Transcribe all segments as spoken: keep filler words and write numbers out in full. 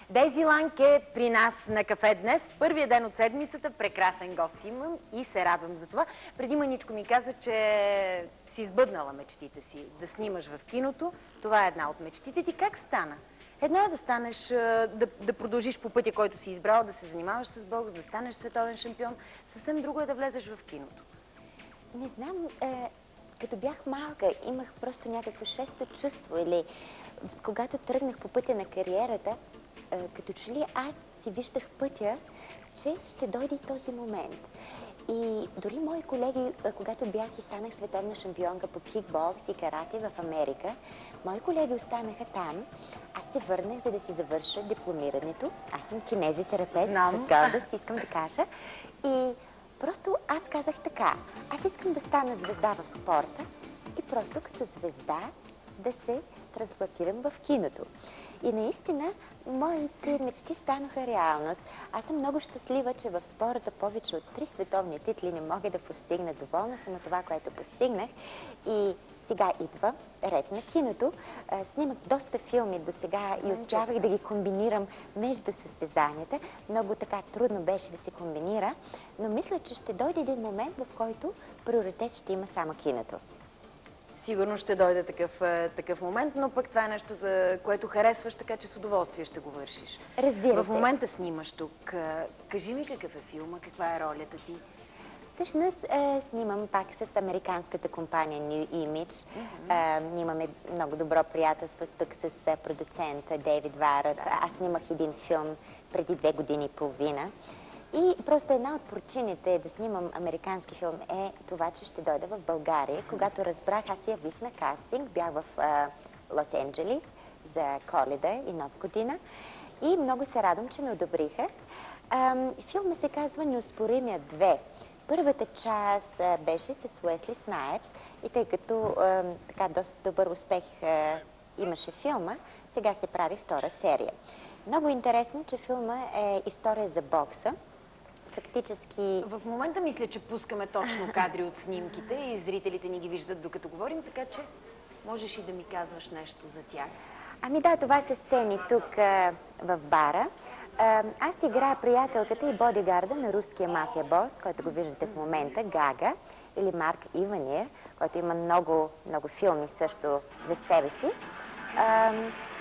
Дейзи Ланг е при нас на кафе днес. Първия ден от седмицата, прекрасен гост имам и се радвам за това. Преди мъничко ми каза, че си сбъднала мечтите си да снимаш в киното. Това е една от мечтите ти. Как стана? Едно е да станеш, да, да продължиш по пътя, който си избрал, да се занимаваш с бокс, да станеш световен шампион. Съвсем друго е да влезеш в киното. Не знам, е, като бях малка, имах просто някакво шесто чувство или когато тръгнах по пътя на кариерата, е, като че ли аз си виждах пътя, че ще дойде този момент. И дори мои колеги, когато бях и станах световна шампионка по кикбокс и карате в Америка, мои колеги останаха там. Аз се върнах, за да си завърша дипломирането. Аз съм кинезитерапевт, с гордост, искам да кажа. И просто аз казах така, аз искам да стана звезда в спорта и просто като звезда да се трансплантирам в киното. И наистина, моите мечти станаха реалност. Аз съм много щастлива, че в спорта повече от три световни титли не мога да постигна. Доволна съм от това, което постигнах. И сега идва ред на киното. Снимах доста филми до сега и успявах да ги комбинирам между състезанията. Много така трудно беше да се комбинира, но мисля, че ще дойде един момент, в който приоритет ще има само киното. Сигурно ще дойде такъв, такъв момент, но пък това е нещо, за което харесваш, така че с удоволствие ще го вършиш. Разбира се. В момента снимаш тук. Кажи ми какъв е филма, каква е ролята ти? Всъщност е, снимам пак с американската компания New Image. Mm-hmm. е, имаме много добро приятелство тук с продуцента Дейвид Варот. Да. Аз снимах един филм преди две години и половина. И просто една от причините да снимам американски филм е това, че ще дойда в България. Когато разбрах, аз се явих на кастинг, бях в Лос-Анджелис за Коледа и Нова година. И много се радвам, че ме одобриха. А, филма се казва Неоспоримия две. Първата част а, беше с Уесли Снайпс и тъй като а, така доста добър успех а, имаше филма, сега се прави втора серия. Много интересно, че филма е история за бокса. Фактически... В момента мисля, че пускаме точно кадри от снимките и зрителите ни ги виждат докато говорим, така че можеш и да ми казваш нещо за тях. Ами да, това са сцени тук а, в бара. А, аз играя приятелката и бодигарда на руския мафия бос, който го виждате в момента, Гага, или Марк Иванир, който има много, много филми също за себе си. А,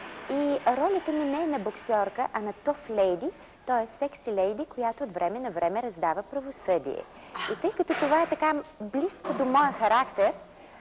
и ролята ми не е на боксерка, а на тоф лейди, т.е. секси лейди, която от време на време раздава правосъдие. И тъй като това е така близко до моя характер,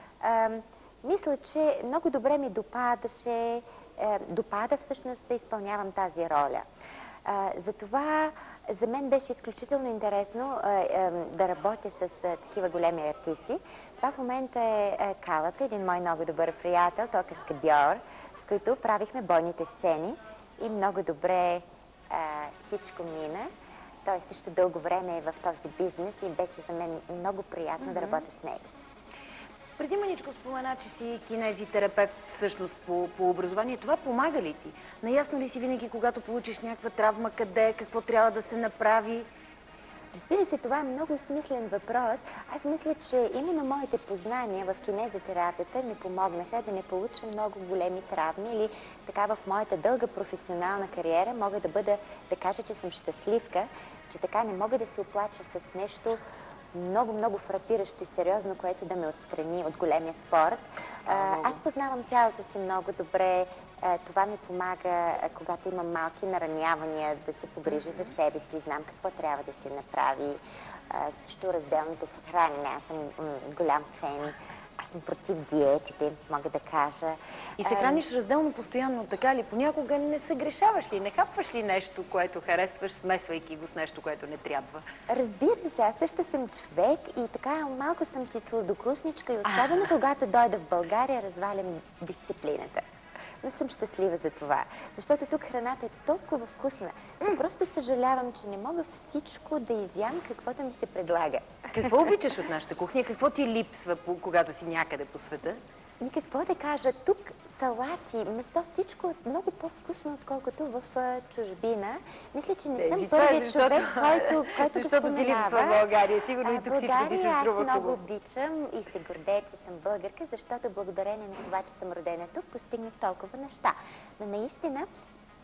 а, мисля, че много добре ми допадаше, а, допада всъщност да изпълнявам тази роля. А, затова за мен беше изключително интересно а, а, да работя с а, такива големи артисти. Това в момента е а, Калата, един мой много добър приятел, той е каскадьор, с който правихме бойните сцени и много добре а, всичко мина. Той също дълго време е в този бизнес и беше за мен много приятно mm-hmm. да работя с него. Преди маничко спомена, че си кинезитерапевт всъщност по, по образование. Това помага ли ти? Наясно ли си винаги, когато получиш някаква травма, къде, какво трябва да се направи? Разбира се, това е много смислен въпрос. Аз мисля, че именно моите познания в кинезитерапията ми помогнаха да не получа много големи травми или така в моята дълга професионална кариера мога да бъда, да кажа, че съм щастливка, че така не мога да се оплача с нещо много, много фрапиращо и сериозно, което да ме отстрани от големия спорт. А, аз познавам тялото си много добре. А, това ми помага, а, когато имам малки наранявания, да се погрижа за себе си, знам какво трябва да се направи. А, също разделното хранене. Аз съм голям фен. Аз съм против диетите, мога да кажа. И се храниш разделно постоянно, така ли? Понякога не съгрешаваш ли? Не хапваш ли нещо, което харесваш, смесвайки го с нещо, което не трябва? Разбира се, аз също съм човек и така малко съм си сладокусничка и особено когато дойда в България, развалям дисциплината. Но съм щастлива за това, защото тук храната е толкова вкусна, че просто съжалявам, че не мога всичко да изям, каквото ми се предлага. Какво обичаш от нашата кухня? Какво ти липсва, когато си някъде по света? И какво да кажа, тук салати, месо, всичко е много по-вкусно, отколкото в чужбина. Мисля, че не съм първият човек, който, който го споменава. Защото ти липсва в България. Сигурно и тук всичко ти се струва аз много обичам и се гордея, че съм българка, защото благодарение на това, че съм родена тук, постигнах толкова неща. Но наистина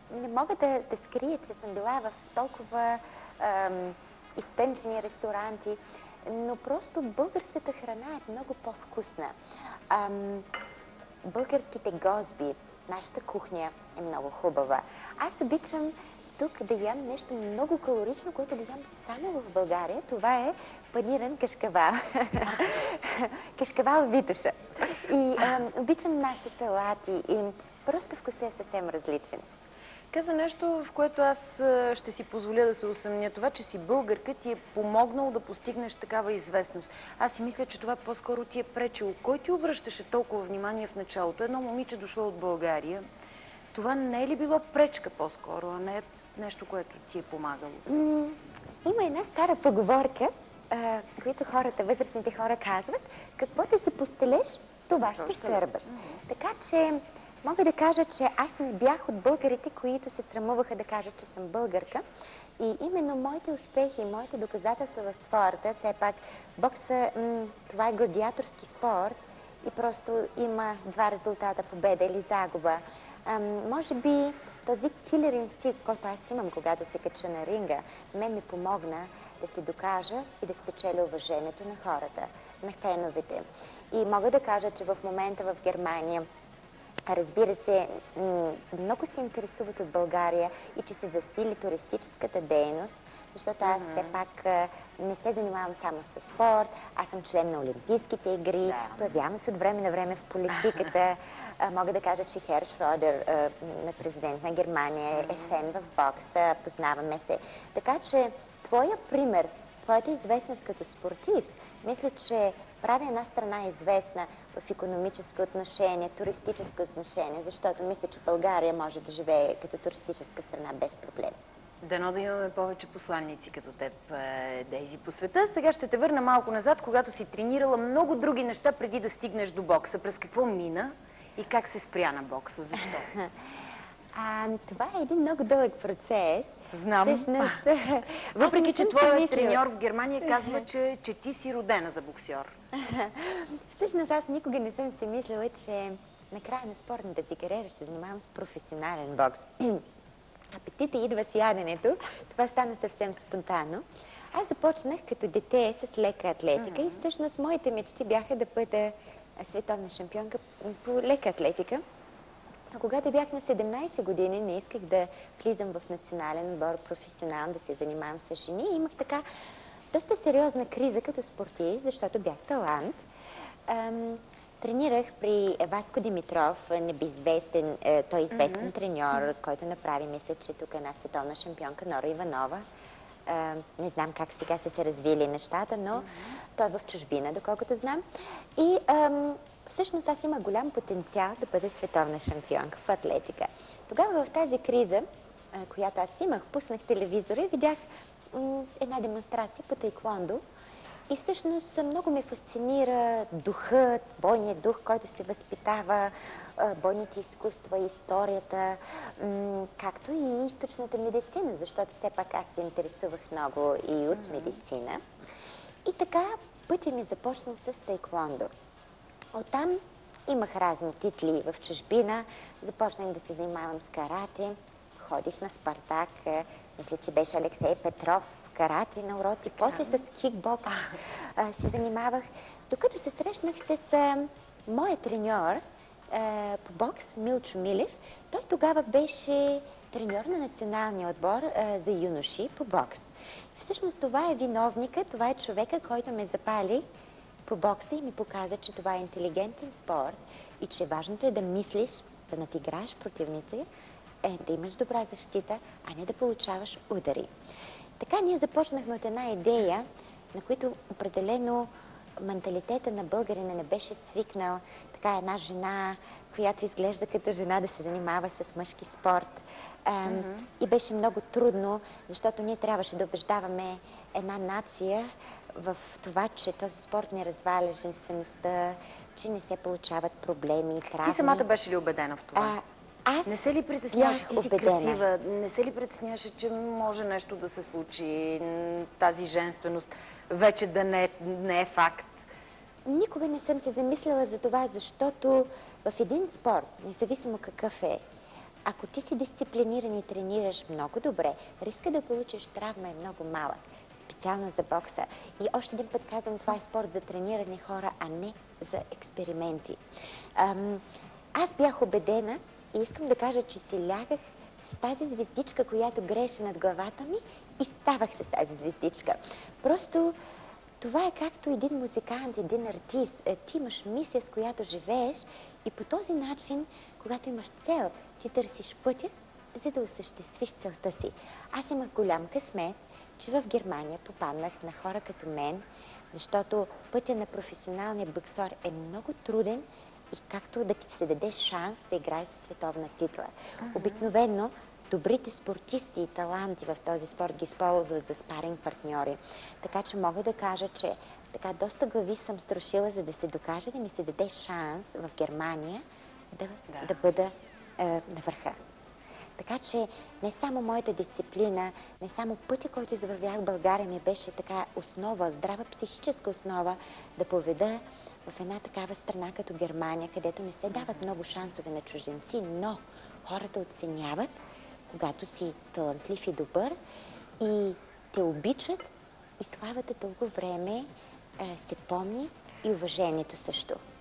не мога да, да скрия, че съм била в толкова ам, изтънчени ресторанти, но просто българската храна е много по-вкусна. Ам, българските гозби, нашата кухня е много хубава. Аз обичам тук да ям нещо много калорично, което го ям само в България. Това е паниран кашкавал. Кашкавал Витоша. И ам, обичам нашите салати и просто вкусът е съвсем различен. Каза нещо, в което аз а, ще си позволя да се усъмня. Това, че си българка, ти е помогнало да постигнеш такава известност. Аз си мисля, че това по-скоро ти е пречило. Кой ти обръщаше толкова внимание в началото? Едно момиче дошло от България. Това не е ли било пречка по-скоро, а не е нещо, което ти е помагало? М- има една стара поговорка, а, които хората, възрастните хора казват: каквото си постелеш, това ще скърбаш. Mm-hmm. Така че мога да кажа, че аз не бях от българите, които се срамуваха да кажат, че съм българка. И именно моите успехи, моите доказателства в спорта, все пак бокса, м- това е гладиаторски спорт и просто има два резултата: победа или загуба. Ам, може би този килер инстинкт, който аз имам, когато се кача на ринга, мен ми помогна да се докажа и да спечеля уважението на хората, на феновете. И мога да кажа, че в момента в Германия, разбира се, много се интересуват от България и че се засили туристическата дейност, защото аз все пак не се занимавам само с спорт, аз съм член на Олимпийските игри, да. Появявам се от време на време в политиката. Мога да кажа, че Хер Шродер, президент на Германия, е фен в бокса, познаваме се. Така че твоя пример, твоята известност като спортист, мисля, че прави една страна известна в икономическо отношение, туристическо отношение, защото мисля, че България може да живее като туристическа страна без проблем. Дано да имаме повече посланници като теб, Дейзи, по света. Сега ще те върна малко назад, когато си тренирала много други неща преди да стигнеш до бокса. През какво мина и как се спря на бокса? Защо? А, това е един много дълъг процес. Знам. Всъщност, въпреки, че твоят треньор в Германия казва, че, че ти си родена за боксер. Всъщност аз никога не съм си мислила, че на края на спортната си кариера ще се занимавам с професионален бокс. Апетита идва с яденето. Това стана съвсем спонтанно. Аз започнах като дете с лека атлетика mm-hmm. и всъщност моите мечти бяха да бъда световна шампионка по лека атлетика. А когато бях на седемнайсет години, не исках да влизам в национален отбор професионално, да се занимавам с жени. И имах така доста сериозна криза като спортист, защото бях талант. Ам, тренирах при Васко Димитров, небеизвестен, е, той е известен mm-hmm. треньор, който направи, мисля, че тук е една световна шампионка, Нора Иванова. А, не знам как сега са се развили нещата, но mm-hmm. той е в чужбина, доколкото знам. И ам, всъщност аз имах голям потенциал да бъда световна шампионка в атлетика. Тогава в тази криза, а, която аз имах, пуснах телевизора и видях м- една демонстрация по таеквондо. И всъщност много ме фасцинира духът, бойният дух, който се възпитава, бойните изкуства, историята, както и източната медицина, защото все пак аз се интересувах много и от медицина. И така пътя ми започна с таеквондо. Оттам имах разни титли в чужбина, започнах да се занимавам с карате, ходих на Спартак, мисля, че беше Алексей Петров, карате на уроци, после с кикбокс а, се занимавах, докато се срещнах с а, моя треньор а, по бокс, Милчо Милев. Той тогава беше треньор на националния отбор а, за юноши по бокс. Всъщност това е виновника, това е човека, който ме запали по бокса и ми показа, че това е интелигентен спорт и че важното е да мислиш, да надиграеш противници, е да имаш добра защита, а не да получаваш удари. Така ние започнахме от една идея, на които определено менталитета на българина не беше свикнал. Така една жена, която изглежда като жена, да се занимава с мъжки спорт. Mm-hmm. И беше много трудно, защото ние трябваше да убеждаваме една нация в това, че този спорт не разваля женствеността, че не се получават проблеми, травми. Ти самата беше ли убедена в това? А, Аз не се ли притесняваше, ти си красива, не се ли притесняваше, че може нещо да се случи, тази женственост вече да не, не е факт? Никога не съм се замислила за това, защото в един спорт, независимо какъв е, ако ти си дисциплиниран и тренираш много добре, риска да получиш травма е много малък. Специално за бокса. И още един път казвам, това е спорт за тренирани хора, а не за експерименти. Ам, аз бях убедена и искам да кажа, че си лягах с тази звездичка, която грееше над главата ми и ставах с тази звездичка. Просто това е както един музикант, един артист. Ти имаш мисия, с която живееш и по този начин, когато имаш цел, ти търсиш пътя, за да осъществиш целта си. Аз имах голям късмет, че в Германия попаднах на хора като мен, защото пътя на професионалния боксер е много труден и както да ти се даде шанс да играеш за световна титла. Uh-huh. Обикновено добрите спортисти и таланти в този спорт ги използват за спаринг партньори. Така че мога да кажа, че така доста глави съм струшила, за да се докаже, да ми се даде шанс в Германия да, да. да бъда е, на върха. Така че не само моята дисциплина, не само пътя, който извървях в България ми беше така основа, здрава психическа основа да поведа в една такава страна като Германия, където не се дават много шансове на чужденци, но хората оценяват, когато си талантлив и добър и те обичат и славата дълго време е, се помни и уважението също.